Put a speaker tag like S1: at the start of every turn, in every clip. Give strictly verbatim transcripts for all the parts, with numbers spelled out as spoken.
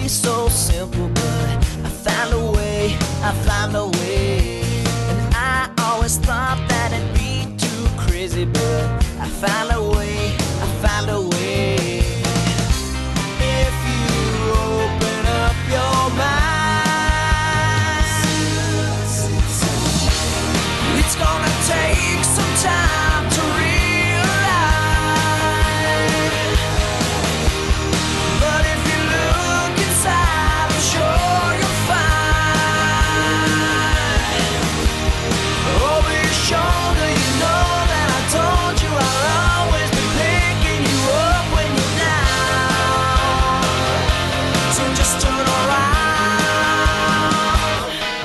S1: so simple, but I found a way, I found a way. And I always thought that it'd be too crazy, but I found a way, I found a way. If you open up your mind, it's gonna take some time to realize. But if you look inside, I'm sure you'll find. Over your shoulder, you know that I told you I'll always be picking you up when you're down. So just turn around.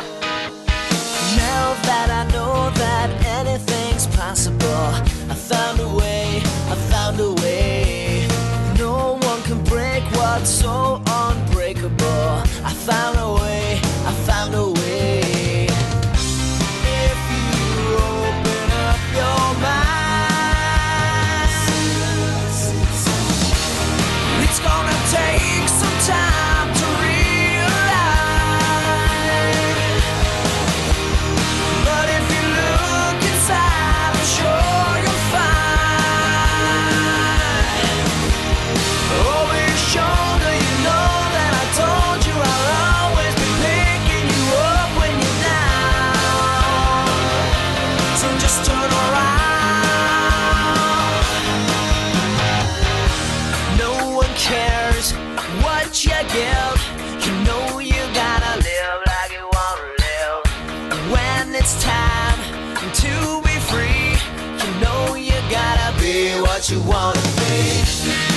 S1: Now that I know that anything's possible, I found a way, I found a way. No one can break what's so unbreakable. I found a way, I found a way. If you open up your mind, it's gonna take some time to realize. But if you look inside, I'm sure you'll find. Over your shoulder, you know that I told you I'll always be picking you up when you're down. So just turn around. No one cares what you give. You know you gotta live like you wanna live. When it's time to be free, you know you gotta be what you wanna be.